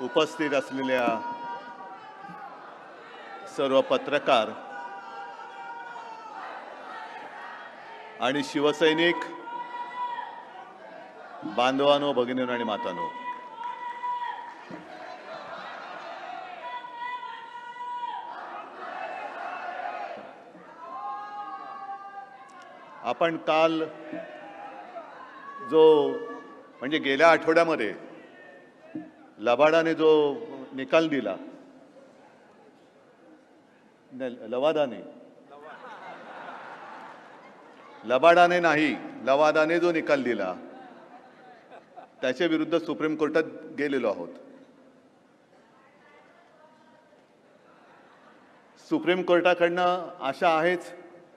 उपस्थित असलेल्या सर्व पत्रकार आणि शिवसैनिक बांधवांनो, भगिनींनो आणि मातांनो, आपण काल जो म्हणजे गेल्या आठवड्यामध्ये लबाडाने जो निकाल दिला, लबाडाने नाही, लवादाने जो निकाल दिला त्याच्या विरुद्ध सुप्रीम कोर्टात गेलेलो आहोत. सुप्रीम कोर्टाकडनं आशा आहेच,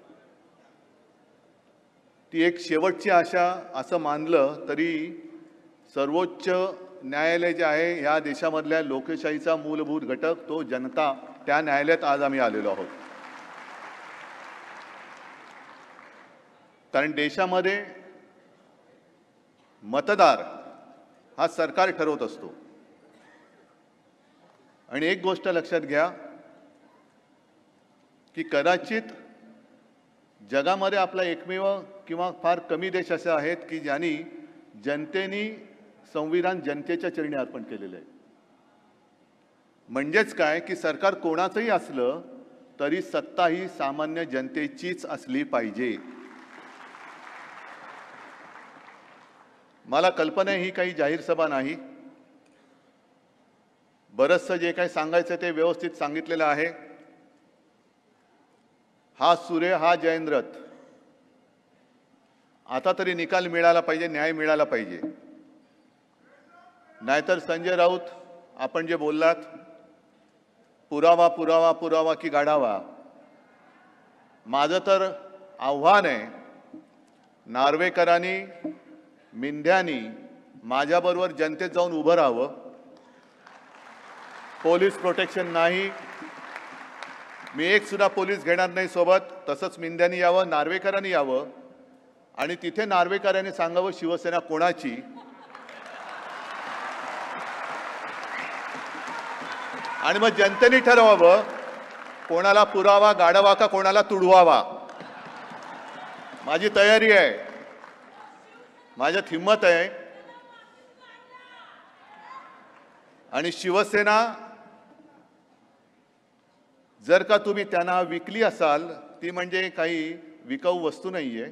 ती एक शेवटची आशा असं मानलं तरी सर्वोच्च न्यायालय जे आहे ह्या देशामधल्या लोकशाहीचा मूलभूत घटक, तो जनता, त्या न्यायालयात आज आम्ही आलेलो आहोत. कारण देशामध्ये मतदार हा सरकार ठरवत असतो. आणि एक गोष्ट लक्षात घ्या की कदाचित जगामध्ये आपला एकमेव किंवा फार कमी देश असे आहेत की ज्यांनी जनतेने संविधान जनतेच्या चरणी अर्पण केलेलं आहे. म्हणजेच काय की सरकार कोणाचंही असलं तरी सत्ता ही सामान्य जनतेचीच असली पाहिजे. मला कल्पना ही काही जाहीर सभा नाही. बरंचसं जे काही सांगायचं ते व्यवस्थित सांगितलेलं आहे. हा सूर्य, हा जयेंद्रथ, आता तरी निकाल मिळाला पाहिजे, न्याय मिळाला पाहिजे. नाहीतर संजय राऊत, आपण जे बोललात, पुरावा पुरावा पुरावा की गाढावा, माझं तर आव्हान आहे, नार्वेकरांनी, मिंध्यांनी माझ्याबरोबर जनतेत जाऊन उभं राहावं. पोलीस प्रोटेक्शन नाही, मी एक सुद्धा पोलीस घेणार नाही सोबत. तसंच मिंध्यांनी यावं, नार्वेकरांनी यावं आणि तिथे नार्वेकरांनी सांगावं शिवसेना कोणाची. आणि मग जनतेने ठरवावं कोणाला पुरावा, गाढवा का कोणाला तुडवावा. माझी तयारी आहे, माझ्यात हिम्मत आहे. आणि शिवसेना जर का तुम्ही त्यांना विकली असाल, ती म्हणजे काही विकाऊ वस्तू नाहीये.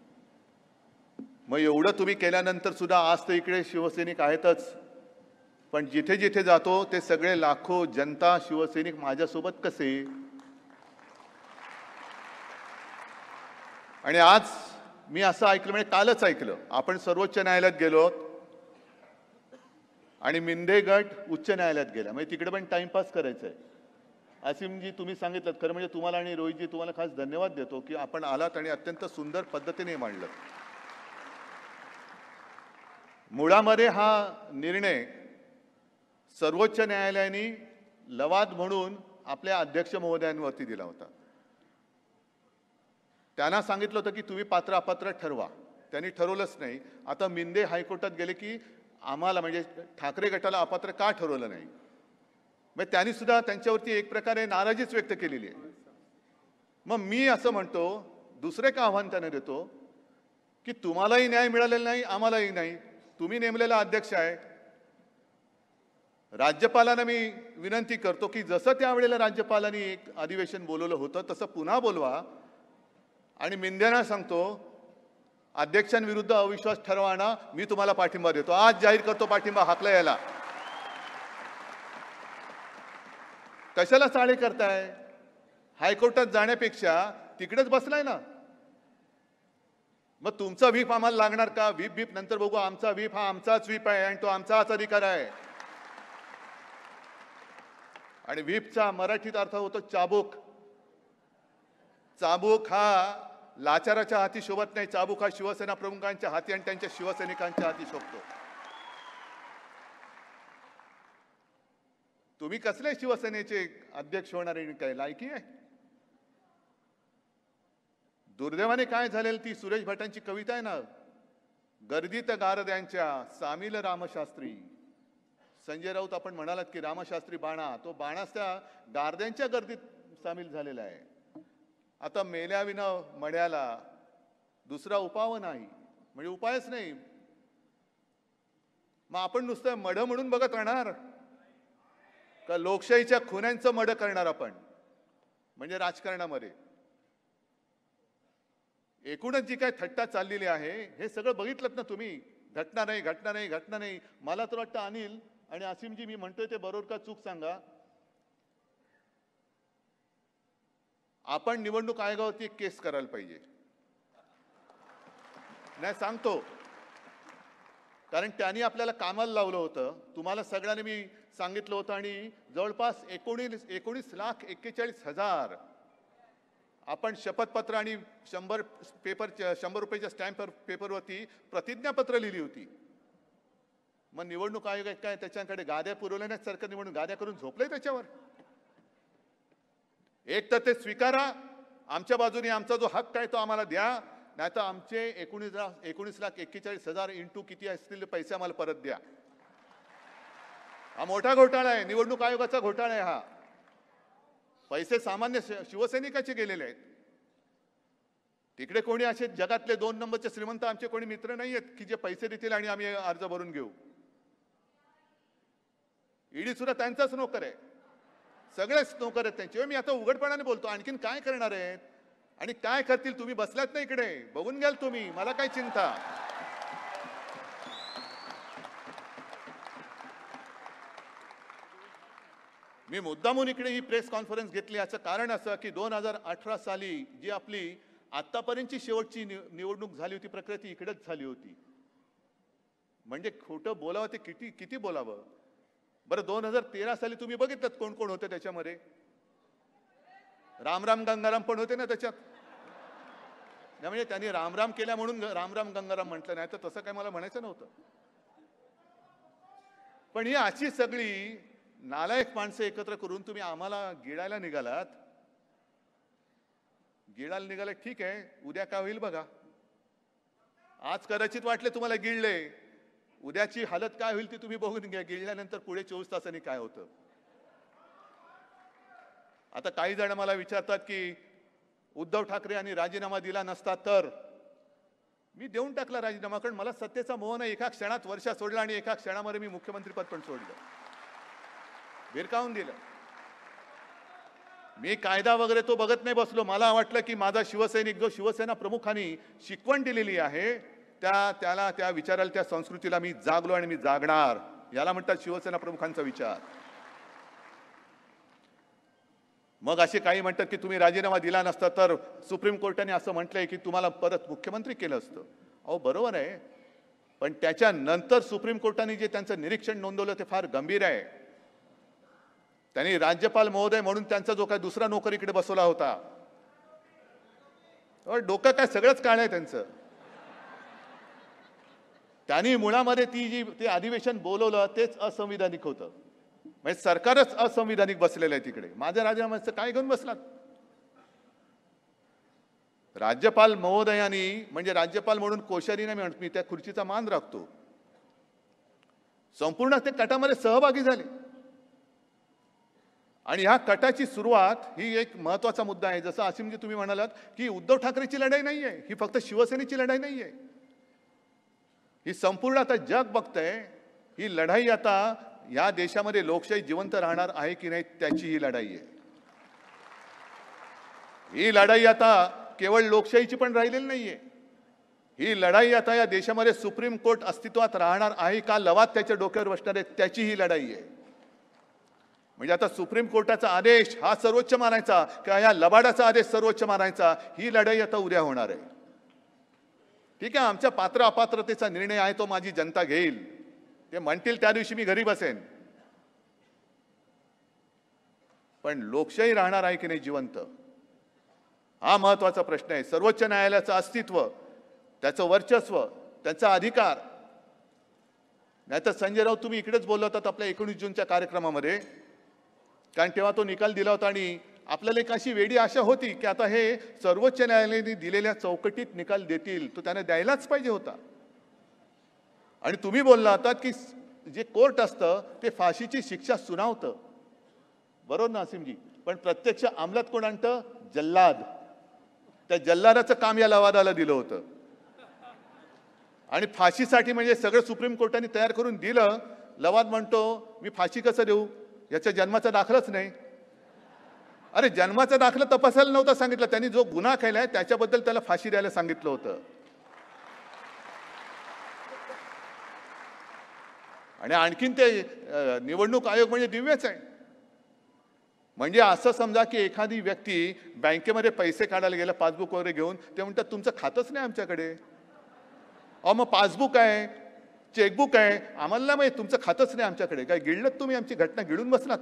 मग एवढं तुम्ही केल्यानंतर सुद्धा आज तर इकडे शिवसैनिक आहेतच, पण जिथे जिथे जातो ते सगळे लाखो जनता शिवसैनिक माझ्यासोबत कसे. आणि आज मी असं ऐकलं, म्हणजे कालच ऐकलं, आपण सर्वोच्च न्यायालयात गेलो आणि मिंधे गट उच्च न्यायालयात गेला. म्हणजे तिकडे पण टाइमपास करायचा आहे. असीमजी, तुम्ही सांगितलं, खरं म्हणजे तुम्हाला आणि रोहितजी तुम्हाला खास धन्यवाद देतो की आपण आलात आणि अत्यंत सुंदर पद्धतीने मांडलं. मुळामध्ये हा निर्णय सर्वोच्च न्यायालयाने लवाद म्हणून आपल्या अध्यक्ष महोदयांवरती दिला होता. त्यांना सांगितलं होतं की तुम्ही पात्र अपात्र ठरवा. त्यांनी ठरवलंच नाही. आता मिंदे हायकोर्टात गेले की आम्हाला म्हणजे ठाकरे गटाला अपात्र का ठरवलं नाही. मग त्यांनी सुद्धा त्यांच्यावरती एक प्रकारे नाराजीच व्यक्त केलेली आहे. मग मी असं म्हणतो, दुसरं एक आव्हान त्यांना देतो की तुम्हालाही न्याय मिळालेला नाही, आम्हालाही नाही. तुम्ही नेमलेला अध्यक्ष आहे. राज्यपालांना मी विनंती करतो की जसं त्यावेळेला राज्यपालांनी एक अधिवेशन बोलवलं होतं तसं पुन्हा बोलवा. आणि मिंध्यांना सांगतो, अध्यक्षांविरुद्ध अविश्वास ठरवा ना, मी तुम्हाला पाठिंबा देतो. आज जाहीर करतो पाठिंबा हाकला याला. कशाला चाळे करताय. हायकोर्टात जाण्यापेक्षा तिकडेच बसलाय ना. मग तुमचा व्हीप आम्हाला लागणार का. व्हीप नंतर बघू. आमचा व्हीप हा आमचाच व्हीप आहे आणि तो आमचाच अधिकार आहे. आणि व्हीपचा मराठीत अर्थ होतो चाबूक. चाबूक हा लाचाराच्या हाती शोभत नाही. चाबूक हा शिवसेना प्रमुखांच्या हाती आणि त्यांच्या शिवसैनिकांच्या हाती शोभतो. तुम्ही कसले शिवसेनेचे अध्यक्ष होणारे, काय लायकी आहे. दुर्दैवाने काय झालेलं, ती सुरेश भटांची कविता आहे ना, गर्दीत गारद्यांच्या सामील रामशास्त्री, संजय राऊत आपण म्हणालात की रामशास्त्री बाणा, तो बाणाच त्या गारद्यांच्या गर्दीत सामील झालेला आहे. आता मेल्याविना मड्याला दुसरा उपाव नाही, म्हणजे उपायच नाही. मग आपण नुसतं मड म्हणून बघत राहणार का लोकशाहीच्या खुन्यांचं मड करणार आपण? म्हणजे राजकारणामध्ये एकूणच जी काय थट्टा चाललेली आहे हे सगळं बघितलं ना तुम्ही. घटना नाही, घटना नाही, घटना नाही. मला तर वाटतं अनिल आणि असीमजी, मी म्हणतोय ते बरोबर का चूक सांगा, आपण निवडणूक आयोगावरती एक केस करायला पाहिजे. नाही सांगतो, कारण त्यांनी आपल्याला कामाला लावलं होतं. तुम्हाला सगळ्यांनी मी सांगितलं होतं आणि जवळपास 19,41,41,000 आपण शपथपत्र आणि 100 रुपयाच्या स्टॅम्प पेपरवरती प्रतिज्ञापत्र लिहिली होती. मग निवडणूक आयोग काय त्याच्याकडे गाद्या पुरवल्या नाहीत? सरकारने म्हणून गाद्या करून झोपलंय त्याच्यावर? एक तर ते स्वीकारा, आमच्या बाजूने आमचा जो हक्क आहे तो आम्हाला द्या, नाही तर आमचे 19,41,000 इंटू किती असतील पैसे आम्हाला परत द्या. हा मोठा घोटाळा आहे, निवडणूक आयोगाचा घोटाळा आहे हा. पैसे सामान्य शिवसैनिकाचे गेलेले आहेत. तिकडे कोणी असे जगातले 2 नंबरचे श्रीमंत आमचे कोणी मित्र नाही आहेत की जे पैसे देतील आणि आम्ही अर्ज भरून घेऊ. ईडी सुद्धा त्यांचाच नोकर आहे, सगळेच नोकर आहेत त्यांचे. मी आता उघडपणाने बोलतो, आणखीन काय करणार आहेत आणि काय करतील? तुम्ही बसलात ना इकडे, बघून घ्याल तुम्ही, मला काय चिंता. मी मुद्दामून इकडे ही प्रेस कॉन्फरन्स घेतली, याचं कारण असं की 2018 साली जी आपली आतापर्यंतची शेवटची निवडणूक झाली होती प्रक्रिया ती इकडेच झाली होती. म्हणजे खोटं बोलावं ते किती किती बोलावं. बरं 2013 साली तुम्ही बघितलं कोण कोण होते त्याच्यामध्ये? रामराम गंगाराम पण होते ना त्याच्यात. नाही म्हणजे त्यांनी रामराम केल्या म्हणून रामराम गंगाराम म्हटलं, नाही तर तसं काय मला म्हणायचं नव्हतं. पण ही अशी सगळी नालायक माणसं एकत्र करून तुम्ही आम्हाला गिळायला निघालात. गिळायला निघाले ठीक आहे, उद्या काय होईल बघा. आज कदाचित वाटले तुम्हाला गिळले, उद्याची हालत काय होईल ती तुम्ही बघून घ्या. गिळल्यानंतर पुढे 24 तासांनी काय होतं. आता काही जण मला विचारतात की उद्धव ठाकरे यांनी राजीनामा दिला नसता तर. मी देऊन टाकला राजीनामा, कारण मला सत्तेचा मोह नाही. एका क्षणात वर्षा सोडला आणि एका क्षणामध्ये मी मुख्यमंत्रीपद पण सोडलं, भिरकावून दिलं. मी कायदा वगैरे तो बघत नाही बसलो. मला वाटलं की माझा शिवसैनिक जो शिवसेना प्रमुखांनी शिकवण दिलेली आहे त्याला त्या विचाराला त्या संस्कृतीला मी जागलो आणि मी जागणार. याला म्हणतात शिवसेना प्रमुखांचा विचार. मग असे काही म्हणतात की तुम्ही राजीनामा दिला नसता तर सुप्रीम कोर्टाने असं म्हटलंय की तुम्हाला परत मुख्यमंत्री केलं असतं. अहो बरोबर आहे, पण त्याच्यानंतर सुप्रीम कोर्टाने जे त्यांचं निरीक्षण नोंदवलं ते फार गंभीर आहे. त्यांनी राज्यपाल महोदय म्हणून त्यांचा जो काय दुसरा नोकर इकडे बसवला होता, डोकं काय सगळंच काळ आहे त्यांचं. त्यांनी मुळामध्ये ते अधिवेशन बोलवलं तेच असंविधानिक होतं. म्हणजे सरकारच असंविधानिक बसलेलं आहे तिकडे. माझ्या राजीनाम्याचं काय घेऊन बसलात? राज्यपाल महोदयांनी, म्हणजे राज्यपाल म्हणून कोश्यारीने मी त्या खुर्चीचा मान राखतो, संपूर्ण ते कटामध्ये सहभागी झाले. आणि ह्या कटाची सुरुवात ही एक महत्वाचा मुद्दा आहे. जसं असीमजी तुम्ही म्हणालात की उद्धव ठाकरेची लढाई नाहीये, ही फक्त शिवसेनेची लढाई नाहीये. ही संपूर्ण आता जग बघतंय. ही लढाई आता या देशामध्ये लोकशाही जिवंत राहणार आहे की नाही त्याची ही लढाई आहे. ही लढाई आता केवळ लोकशाहीची पण राहिलेली नाहीये. ही लढाई आता या देशामध्ये सुप्रीम कोर्ट अस्तित्वात राहणार आहे का, लवाद त्याच्या डोक्यावर बसणार आहे त्याची ही लढाई आहे. म्हणजे आता सुप्रीम कोर्टाचा आदेश हा सर्वोच्च मानायचा किंवा या लबाडाचा आदेश सर्वोच्च मानायचा, ही लढाई आता उद्या होणार आहे. ठीक आहे, आमच्या पात्र अपात्रतेचा निर्णय आहे तो माझी जनता घेईल. ते म्हणतील त्या दिवशी मी घरी बसेन. पण लोकशाही राहणार आहे की नाही जिवंत, हा महत्वाचा प्रश्न आहे. सर्वोच्च न्यायालयाचं अस्तित्व, त्याचं वर्चस्व, त्यांचा अधिकार. नाहीतर संजय राऊत तुम्ही इकडेच बोलला होतात आपल्या 19 जूनच्या कार्यक्रमामध्ये, कारण तेव्हा तो निकाल दिला होता आणि आपल्याला एक अशी वेडी आशा होती की आता हे सर्वोच्च न्यायालयाने दिलेल्या चौकटीत निकाल देतील, तो त्याने द्यायलाच पाहिजे होता. आणि तुम्ही बोलला होता की जे कोर्ट असतं ते फाशीची शिक्षा सुनावतं, बरोबर ना असीमजी? पण प्रत्यक्ष अंमलात कोण आणतं? जल्लाद. त्या जल्लादाचं काम या लवादाला दिलं होतं. आणि फाशीसाठी म्हणजे सगळं सुप्रीम कोर्टाने तयार करून दिलं. लवाद म्हणतो मी फाशी कसं देऊ, याच्या जन्माचा दाखलाच नाही. अरे जन्माचा दाखला तपासायला नव्हता सांगितलं, त्यांनी जो गुन्हा केलाय त्याच्याबद्दल त्याला फाशी द्यायला सांगितलं होतं. आणि आणखीन ते निवडणूक आयोग म्हणजे दिव्यच आहे. म्हणजे असं समजा की एखादी व्यक्ती बँकेमध्ये पैसे काढायला गेला पासबुक वगैरे घेऊन, ते म्हणतात तुमचं खातंच नाही आमच्याकडे. अहो मग पासबुक आहे, चेकबुक आहे, आम्हाला नाही माहिती, तुमचं खातंच नाही आमच्याकडे. काय गिळलं तुम्ही आमची घटना गिळून बसलात?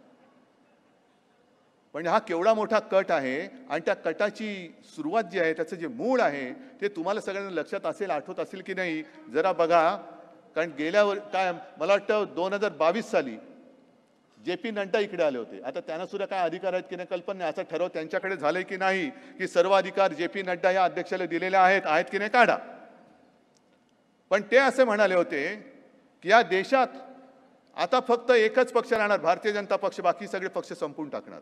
पण हा केवढा मोठा कट आहे. आणि त्या कटाची सुरुवात जी आहे, त्याचं जे मूळ आहे ते तुम्हाला सगळ्यांना लक्षात असेल, आठवत असेल की नाही जरा बघा. कारण गेल्यावर काय मला वाटतं 2022 साली JP नड्डा इकडे आले होते. आता त्यांना सुद्धा काय अधिकार आहेत की नाही कल्पना नाही. असं ठरव त्यांच्याकडे झालंय की नाही की सर्व अधिकार JP नड्डा या अध्यक्षाला दिलेले आहेत की नाही काढा. पण ते असे म्हणाले होते की या देशात आता फक्त एकच पक्ष राहणार, भारतीय जनता पक्ष, बाकी सगळे पक्ष संपून टाकणार.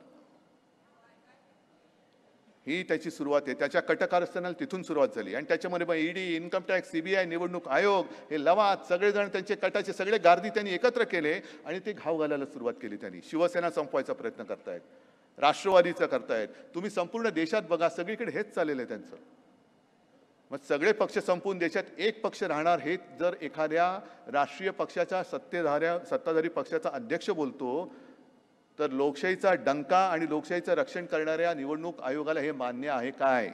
ही त्याची सुरुवात आहे. त्याच्या कटकारस्थानाला तिथून सुरुवात झाली. आणि त्याच्यामध्ये मग ED, इन्कम टॅक्स, CBI, निवडणूक आयोग, हे लवाद सगळेजण त्यांचे कटाचे सगळे गार्दी त्यांनी एकत्र केले आणि ते घाव घालायला सुरुवात केली. त्यांनी शिवसेना संपवायचा प्रयत्न करतायत, राष्ट्रवादीचं करतायत. तुम्ही संपूर्ण देशात बघा, सगळीकडे हेच चाललेलं आहे त्यांचं. मग सगळे पक्ष संपून देशात एक पक्ष राहणार हे जर एखाद्या राष्ट्रीय पक्षाच्या सत्ताधारी पक्षाचा अध्यक्ष बोलतो, तर लोकशाहीचा डंका आणि लोकशाहीचं रक्षण करणाऱ्या निवडणूक आयोगाला हे मान्य आहे काय?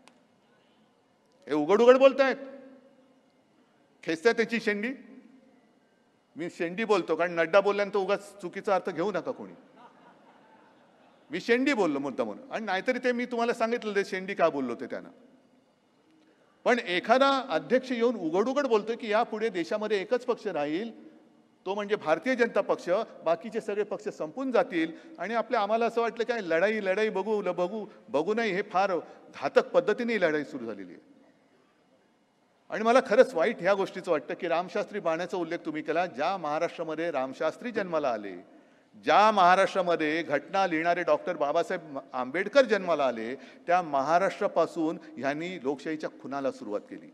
हे उघड उघड बोलतायत. खेचताय त्याची शेंडी. मी शेंडी बोलतो कारण नड्डा बोलल्यानंतर उगाच चुकीचा अर्थ घेऊ नका कोणी. मी शेंडी बोललो मुद्दा म्हणून. आणि नाहीतरी ते मी तुम्हाला सांगितलं ते शेंडी का बोललो ते त्यांना. पण एखादा अध्यक्ष येऊन उघड उघड बोलतोय की यापुढे देशामध्ये एकच पक्ष राहील, तो म्हणजे भारतीय जनता पक्ष, बाकीचे सगळे पक्ष संपून जातील. आणि आम्हाला असं वाटलं काय लढाई बघू नाही, हे फार घातक पद्धतीने ही लढाई सुरू झालेली आहे. आणि मला खरंच वाईट ह्या गोष्टीचं वाटतं की रामशास्त्री बाण्याचा उल्लेख तुम्ही केला. ज्या महाराष्ट्रामध्ये रामशास्त्री जन्माला आले, ज्या महाराष्ट्रामध्ये घटना लिहिणारे डॉक्टर बाबासाहेब आंबेडकर जन्माला आले, त्या महाराष्ट्रापासून ह्यांनी लोकशाहीच्या खुनाला सुरुवात केली.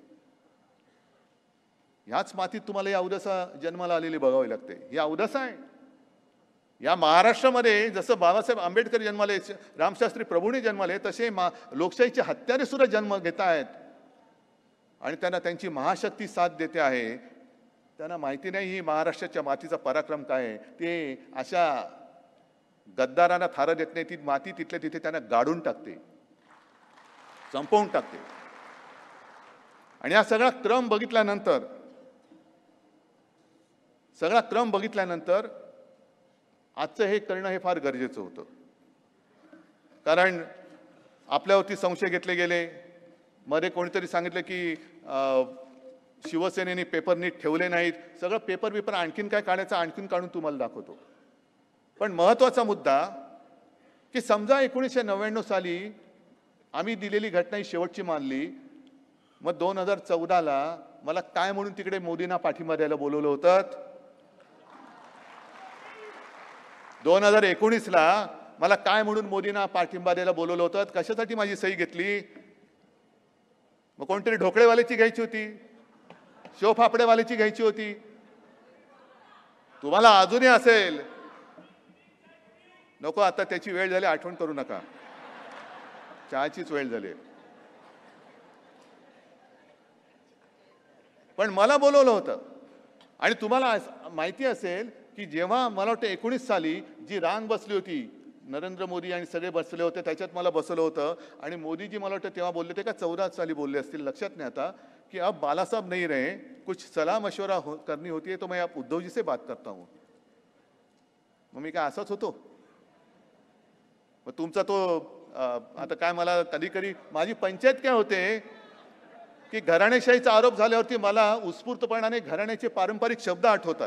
ह्याच मातीत तुम्हाला या अवदसा जन्माला आलेली बघावी लागते. ही अवदसा आहे. या महाराष्ट्रामध्ये जसं बाबासाहेब आंबेडकर जन्माले, रामशास्त्री प्रभूने जन्माले, तसे लोकशाहीचे हत्यारे सुद्धा जन्म घेत आहेत. आणि त्यांना त्यांची महाशक्ती साथ देते आहे. त्यांना माहिती नाही ही महाराष्ट्राच्या मातीचा पराक्रम काय आहे. ते अशा गद्दारांना थारा देत नाही. ती माती तिथल्या तिथे त्यांना गाडून टाकते, संपवून टाकते. आणि हा सगळा क्रम बघितल्यानंतर आजचं हे करणं हे फार गरजेचं होतं. कारण आपल्यावरती संशय घेतले गेले. मध्ये कोणीतरी सांगितलं की शिवसेनेने पेपर नीट ठेवले नाहीत. सगळं पेपर आणखीन काय काढायचं, आणखीन काढून तुम्हाला दाखवतो. पण महत्त्वाचा मुद्दा की समजा 1999 साली आम्ही दिलेली घटना ही शेवटची मानली. मग 2014ला मला काय म्हणून तिकडे मोदींना पाठिंबा द्यायला बोलवलं होतं? 2019ला मला काय म्हणून मोदींना पाठिंबा द्यायला बोलवलं होतं? कशासाठी माझी सही घेतली? मग कोणतरी ढोकळेवाल्याची घ्यायची होती, शेवफाफडेवाल्याची घ्यायची होती. तुम्हाला अजूनही असेल, नको आता त्याची वेळ झाली, आठवण करू नका, चहाचीच वेळ झाली. पण मला बोलवलं होतं. आणि तुम्हाला माहिती असेल की जेव्हा मला वाटतं 19 साली जी रांग बसली होती, नरेंद्र मोदी आणि सगळे बसले होते, त्याच्यात मला बसवलं होतं. आणि मोदीजी मला वाटतं तेव्हा बोलले होते का 14 साली बोलले असतील, लक्षात नाही आता, कि अब बाला साहब नहीं रहे, कुछ सलाह मशवरा करनी होती है तो मैं आप उद्धव जी से बात करता हूँ. मग मी काय असाच होतो? मग तुमचा तो आता काय, मला कधी कधी माझी पंचायत काय होते की घराणेशाहीचा आरोप झाल्यावरती मला उत्स्फूर्तपणाने घराण्याचे पारंपरिक शब्द आठवतात.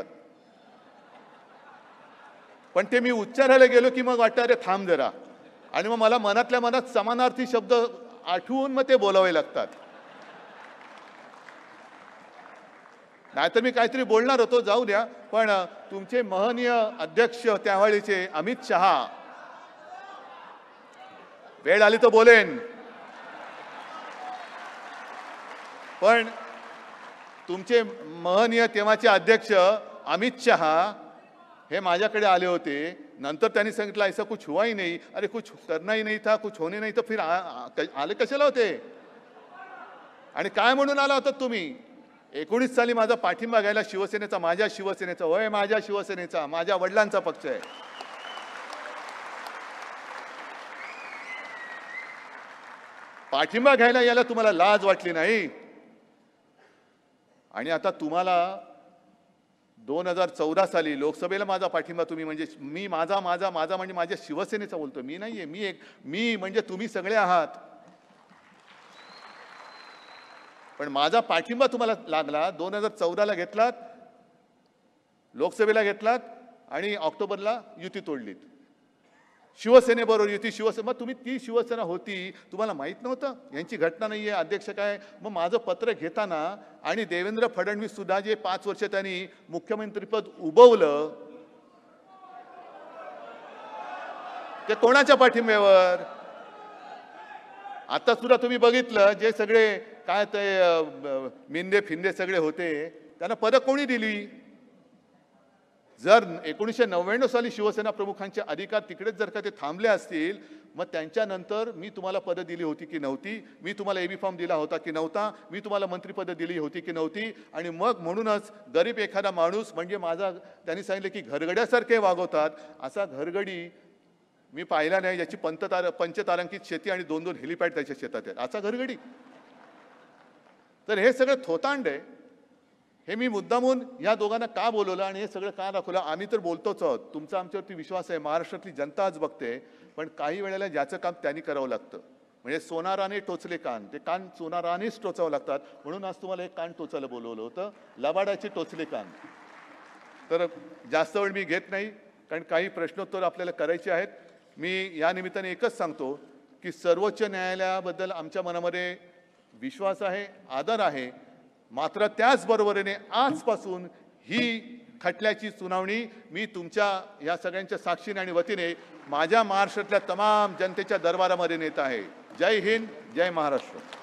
पण ते मी उच्चारायला गेलो की मग वाटतं अरे थांब जरा. आणि मग मला मनातल्या मनात समानार्थी शब्द आठवून मग ते बोलावे लागतात. नाहीतर मी काहीतरी बोलणार होतो, जाऊ द्या. पण तुमचे महनीय अध्यक्ष त्यावेळीचे अमित शहा, वेळ आली तर बोलेन, पण तुमचे महनीय तेव्हाचे अध्यक्ष अमित शहा हे माझ्याकडे आले होते. नंतर त्यांनी सांगितलं ऐसा कुछ हुआ ही नहीं, अरे कुछ करना ही नहीं था, कुछ होने नहीं, तर फिर आले कशाला होते आणि काय म्हणून आला होता तुम्ही? 19 साली माझा पाठिंबा घ्यायला शिवसेनेचा, माझ्या शिवसेनेचा, होय माझ्या शिवसेनेचा, माझ्या वडिलांचा पक्ष आहे. पाठिंबा घ्यायला याला तुम्हाला लाज वाटली नाही. आणि आता तुम्हाला 2014 साली लोकसभेला माझा पाठिंबा तुम्ही म्हणजे मी माझा माझा माझा म्हणजे माझ्या शिवसेनेचा बोलतो, मी नाहीये. मी म्हणजे तुम्ही सगळे आहात. पण माझा पाठिंबा तुम्हाला लागला. 2014ला घेतलात, लोकसभेला घेतलात आणि ऑक्टोबरला युती तोडलीत. शिवसेनेबरोबर युती, मग तुम्ही ती शिवसेना होती, तुम्हाला माहित नव्हतं यांची घटना नाहीये, अध्यक्ष काय. मग माझं पत्र घेताना आणि देवेंद्र फडणवीस सुद्धा जे 5 वर्ष त्यांनी मुख्यमंत्रीपद उभवलं, ते कोणाच्या पाठिंब्यावर? आता सुद्धा तुम्ही बघितलं जे सगळे काय ते मिंदे फिंदे सगळे होते, त्यांना पदं कोणी दिली? जर 1999 साली शिवसेना प्रमुखांचे अधिकार तिकडेच जर का ते थांबले असतील, मग त्यांच्यानंतर मी तुम्हाला पदं दिली होती की नव्हती? मी तुम्हाला एबी फॉर्म दिला होता की नव्हता? मी तुम्हाला मंत्रिपदं दिली होती की नव्हती? आणि मग म्हणूनच गरीब एखादा माणूस म्हणजे माझा, त्यांनी सांगितलं की घरगड्यासारखे वागवतात, असा घरगडी मी पाहिला नाही ज्याची पंचतारांकित शेती आणि 2-2 हेलिपॅड त्याच्या शेतात आहेत, असा घरगडी. तर हे सगळं थोतांड आहे. हे मी मुद्दामून या दोघांना का बोलवलं आणि हे सगळं का दाखवलं? आम्ही तर बोलतोच आहोत, तुमचा आमच्यावरती विश्वास आहे, महाराष्ट्रातली जनता आज बघते. पण काही वेळेला ज्याचं काम त्यांनी करावं लागतं. म्हणजे सोनाराने टोचले कान, ते कान सोनारानेच टोचावं लागतात. म्हणून आज तुम्हाला एक कान टोचायला बोलवलं होतं, लबाडाचे टोचले कान. तर जास्त वेळ मी घेत नाही, कारण काही प्रश्नोत्तर आपल्याला करायचे आहेत. मी या निमित्ताने एकच सांगतो की सर्वोच्च न्यायालयाबद्दल आमच्या मनामध्ये विश्वास आहे, आदर आहे. मात्र त्याचबरोबरीने आजपासून ही खटल्याची सुनावणी मी तुमच्या या सगळ्यांच्या साक्षीने आणि वतीने माझ्या महाराष्ट्रातल्या तमाम जनतेच्या दरबारामध्ये नेत आहे. जय हिंद, जय महाराष्ट्र.